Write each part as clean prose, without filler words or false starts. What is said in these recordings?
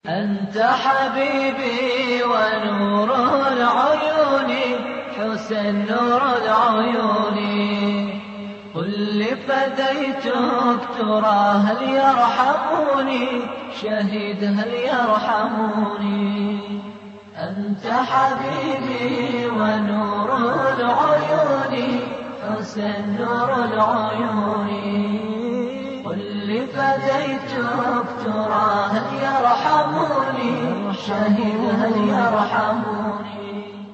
أنت حبيبي ونور العيون، حسن نور العيون، قل لي فديتك ترى هل يرحموني، شهيد هل يرحموني. أنت حبيبي ونور العيون، حسن نور العيون، قل لي فديتك ترى هل يرحموني، شهيد هل يرحموني.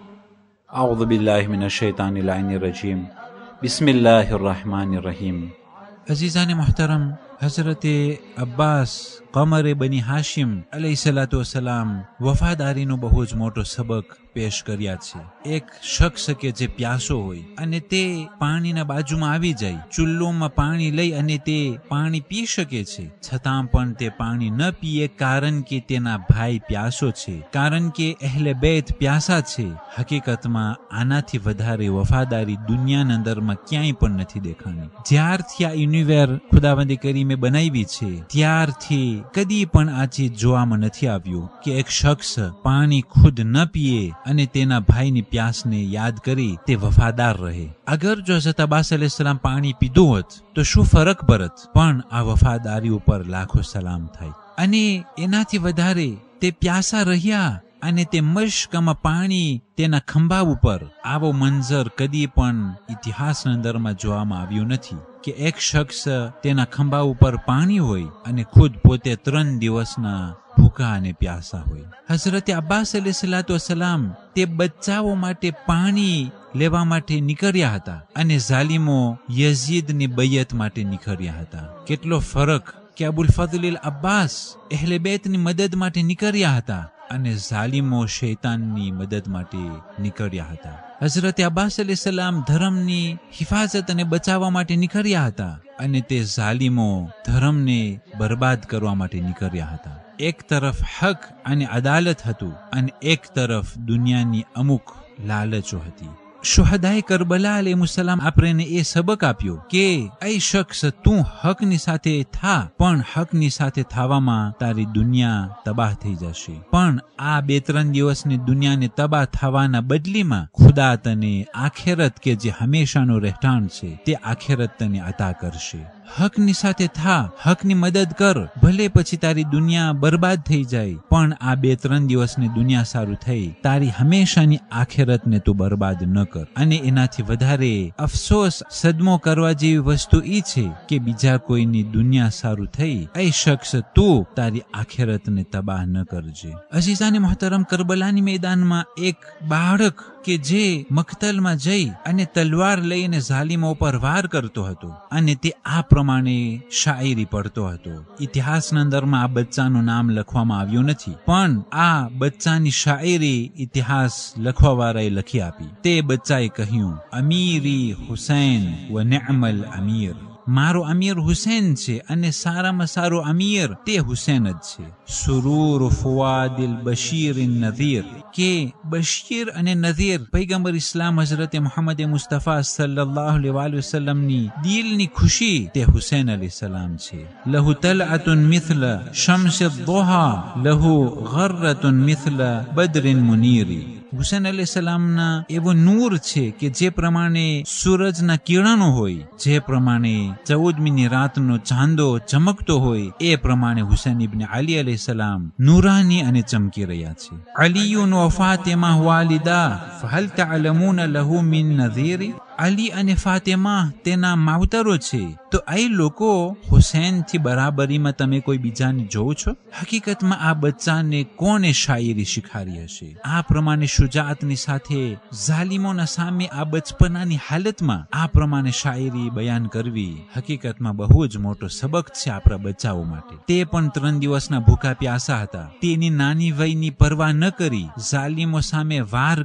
أعوذ بالله من الشيطان اللعين الرجيم بسم الله الرحمن الرحیم. अजीज़ान मोहतरम, हज़रत अब्बास कमर बनी हाशिम अलैहिस्सलाम वफादारीનો બહુ જ મોટો સબક પેશ કર્યા છે. એક શખ્સ કે જે પ્યાસો હોય અને તે પાણીના બાજુમાં આવી જાય, ચૂલ્લોમાં પાણી લઈ અને તે પાણી પી શકે છે, છતાં પણ તે પાણી ન પીએ કારણ કે તેના ભાઈ પ્યાસો છે, કારણ કે અહેલે બેત પ્યાસા છે. હકીકતમાં આનાથી વધારે વફાદારી દુનિયાના અંદરમાં ક્યાંય પણ નથી દેખાણી. જ્યારથી આ યુનિવર ખુદાવંદે કરીમે બનાવી છે ત્યારથી કદી પણ આ ચીજ જોવામાં નથી આવ્યું કે એક શખ્સ પાણી ખુદ ન પીએ અને તેના ભાઈની પ્યાસને યાદ કરી તે વફાદાર રહે. અગર જો હઝરત અબ્બાસ અલૈહિસ્સલામ પાણી પીધું હોત તો શું ફરક પડત, પણ આ વફાદારી ઉપર લાખો સલામ થાય. અને એનાથી વધારે તે પ્યાસા રહ્યા અને તે મશ્કમાં પાણી તેના ખંભા ઉપર. આવો મંજર કદી પણ ઇતિહાસના અંદરમાં જોવામાં આવ્યું નથી કે એક શખ્સ તેના ખંભા ઉપર પાણી હોય અને ખુદ પોતે 3 દિવસના ભૂખા અને પ્યાસા હોય. હઝરત અબ્બાસ અલૈહિસ્સલામ તે બચ્ચાઓ માટે પાણી લેવા માટે નીકળ્યા હતા અને ઝાલિમો યઝીદની બૈયત માટે નીકળ્યા હતા. કેટલો ફરક કે અબુલ ફઝલ અબ્બાસ અહેલે બેતની મદદ માટે નીકળ્યા હતા અને ઝાલિમો શૈતાનની મદદ માટે નીકળ્યા હતા. હઝરત અબ્બાસ અલૈહિસ્સલામ ધર્મની હિફાજત અને બચાવવા માટે નીકળ્યા હતા અને તે ઝાલિમો ધર્મને બરબાદ કરવા માટે નીકળ્યા હતા. એક તરફ હક અને અદાલત હતું અને એક તરફ દુનિયાની અમુક લાલચો હતી. શુહદાએ કરબલા અલૈહિસ્સલામ આપણને એ સબક આપ્યો કે એ શખ્સ તું હકની સાથે થા, પણ હકની સાથે થવામાં તારી દુનિયા તબાહ થઈ જશે. પણ આ 2-3 દિવસની દુનિયાને તબાહ થવાના બદલીમાં ખુદા તને આખેરત કે જે હંમેશાનું રહેઠાણ છે તે આખેરત તને અતા કરશે. હકની સાથે થા, હકની મદદ કર, ભલે પછી તારી દુનિયા બરબાદ થઈ જાય, પણ આ 2-3 દિવસની દુનિયા સારું થઈ, તારી હંમેશાની આખેરતને તું બરબાદ ન કર. અને એનાથી વધારે અફસોસ સદમો કરવા જેવી વસ્તુ એ છે કે બીજા કોઈની દુનિયા સારું થઈ, એ શખ્સ તું તારી આખેરતને તબાહ ન કરજે. અઝીઝાને મોહતરમ, કરબલાની મેદાનમાં એક બાળક કે જે મક્તલમાં જઈ અને તલવાર લઈને ઝાલિમો પર વાર કરતો હતો અને તે આ પ્રમાણે શાયરી પડતો હતો. ઇતિહાસના અંદરમાં આ બચ્ચાનું નામ લખવામાં આવ્યું નથી, પણ આ બચ્ચાની શાયરી ઇતિહાસ લખવાવાળાએ લખી આપી. તે બચ્ચાએ કહ્યું, અમીરી હુસૈન વ નિઅમલ અમીર. મારો અમીર હુસૈન છે અને સારામાં સારો અમીર તે હુસૈન જ છે. સુરૂર ફુઆદિલ બશીર નઝીર, કે બશીર અને નઝીર પૈગંબર ઇસ્લામ હઝરત મુહમ્મદ મુસ્તફા સલ્લલ્લાહુ અલૈહિ વસલ્લમની દિલની ખુશી તે હુસૈન અલૈહિસ્સલામ છે. લહુ તલઅતુન મિથલ શમ્સ અદ્દુહા, લહુ ગર્રતુન મિથલ બદરિન મુનીરી. હુસૈન અલૈહિસ્સલામના એવો નૂર છે કે જે પ્રમાણે સૂરજના કિરણો હોય, જે પ્રમાણે 14મીની રાતનો ચાંદો ચમકતો હોય, એ પ્રમાણે હુસૈન ઇબ્ન અલી અલૈહિસ્સલામ નૂરાની અને ચમકી રહ્યા છે. અલીયુન વ ફાતિમા વાલિદા ફહલ તઅલમૂન લહુ મિન નઝીરી. અલી અને ફાતિમા તેના માવતરો છે, તો એ લોકો હુસૈનથી બરાબરીમાં તમે કોઈ બીજાને જોવો છો? હકીકતમાં આ બચ્ચાને કોને શાયરી શીખારી હશે? આ પ્રમાણે શુજાઅતની સાથે ઝાલિમોના સામે આ બચપનાની હાલતમાં આ પ્રમાણે શાયરી બયાન કરવી હકીકતમાં બહુ જ મોટો સબક છે આપણા બચ્ચાઓ માટે. તે પણ 3 દિવસના ભૂખા પ્યાસા હતા. તેની નાની વયની પરવા ન કરી ઝાલિમો સામે વાર કરી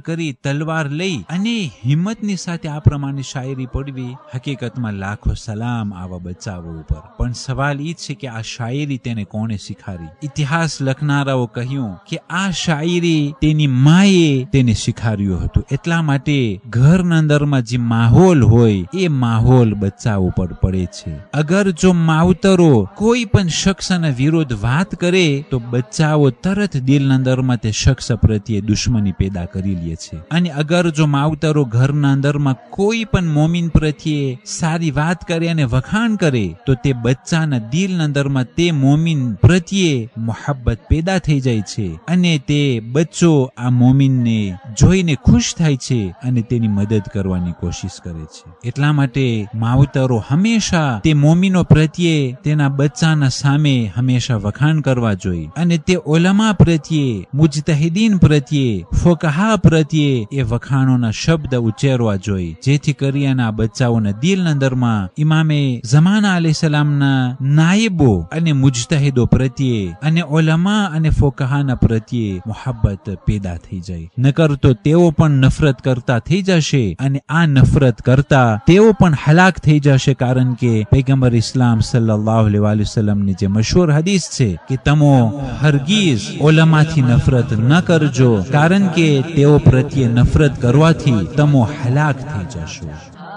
તલવાર લઈ અને હિંમતની સાથે આ પ્રમાણે શાયરી પડવી, હકીકતમાં લાખો સલામ આવા બચ્ચાઓ ઉપર. પણ સવાલ એ છે કે આ શાયરી તેને કોણે શીખારી? ઇતિહાસ લખનારાઓ કહ્યું કે આ શાયરી તેની માએ તેને શીખાર્યું હતું. એટલા માટે ઘરના અંદરમાં જે માહોલ હોય એ માહોલ બચ્ચા ઉપર પડે છે. અગર જો માવતરો કોઈ પણ શખ્સના વિરોધ વાત કરે તો બચ્ચાઓ તરત દિલના અંદરમાં તે શખ્સ પ્રત્યે દુશ્મની પેદા કરી લે છે. અને અગર જો માવતરો ઘરના અંદરમાં કોઈ પણ મોમીન પ્રત્યે સારી વાત કરે અને વખાણ કરે તો તે બચ્ચાના દિલના અંદરમાં તે મોમીન પ્રત્યે મોહબ્બત પેદા થઈ જાય છે અને તે બચ્ચો આ મોમીનને જોઈને ખુશ થાય છે અને તેની મદદ કરવાની કોશિશ કરે છે. એટલા માટે માવતરો હંમેશા તે મોમીનો પ્રત્યે તેના બચ્ચાના સામે હંમેશા વખાણ કરવા જોઈએ અને તે ઉલમા પ્રત્યે, મુજતહિદીન પ્રત્યે, ફુકહા પ્રત્યે એ વખાણોના શબ્દ ઉચ્ચારવા જોઈએ, જેથી કરીને આ બચ્ચાઓના દિલના અંદરમાં ઇમામે ઝમાના અલૈહિસ્સલામના નાયબો અને મુજતહિદો પ્રત્યે અને ઉલમા અને ફુકહાના પ્રત્યે મોહબ્બત પેદા થઈ જાય. નકર તો તેઓ પણ નફરત કરતા થઈ જશે અને આ નફરત કરતા તેઓ પણ હલાક થઈ જશે. કારણ કે પૈગંબર ઇસ્લામ સલ્લલ્લાહુ અલૈહિ વસલ્લમની જે મશહૂર હદીસ છે કે તમો હરગીઝ ઉલમાથી નફરત ન કરજો, કારણ કે તેઓ પ્રત્યે નફરત કરવાથી તમો હલાક થઈ જશો.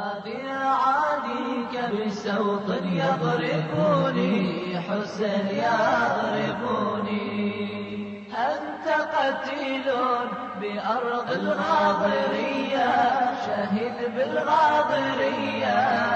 بأرض الغاضرية شهيد بالغاضرية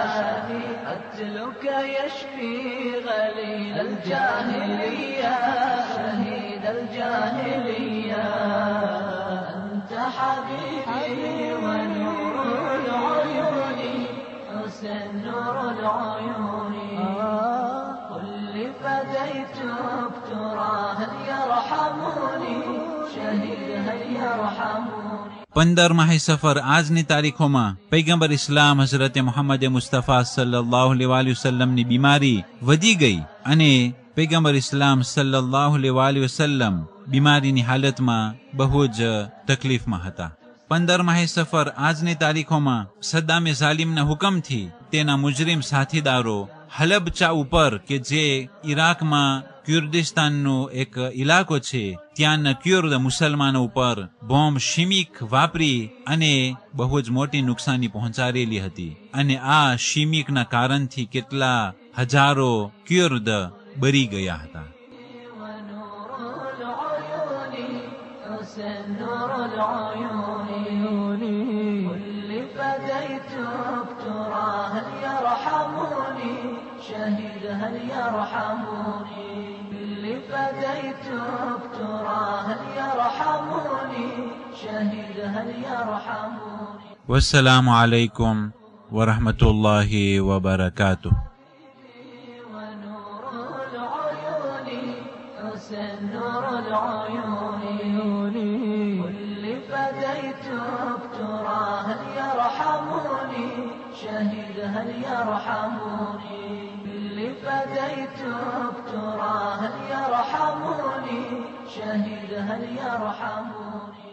قتلك يشفي غليل الجاهلية شهيد الجاهلية أنت حبيبي ونور العيون حسن نور العيون قل لي فديتك ترى هل يرحموني 15 સફર આજની તારીખોમાં પૈગંબર ઇસ્લામ હઝરત મુહમ્મદ મુસ્તફા સલ્લલ્લાહુ અલૈહિ વસલ્લમની બીમારી વધી ગઈ અને પૈગંબર ઇસ્લામ સલ્લલ્લાહુ અલૈહિ વસલ્લમ બીમારીની હાલતમાં બહુ જ તકલીફમાં હતા. 15 સફર આજની તારીખોમાં સદ્દામે ઝાલિમના હુકમથી તેના મુજરિમ સાથીદારો હલબચા ઉપર કે જે ઈરાકમાં કુર્દિસ્તાનનો એક ઇલાકો છે ત્યાંના ક્યુર્દ મુસલમાનો ઉપર બોમ્બ શિમિક વાપરી અને બહુ જ મોટી નુકસાની પહોંચાડેલી હતી અને આ શિમિકના કારણથી કેટલા હજારો ક્યુર્દ બરી ગયા હતા. شهيد هل يرحموني اللي فديتك ترى هل يرحموني شهيد هل يرحموني. والسلام عليكم ورحمة الله وبركاته. ونور العيون حسن نور العيون واللي فديتك ترى هل يرحموني شهيد هل يرحموني اللي فديتك ترى هل يرحموني شهيد هل يرحموني.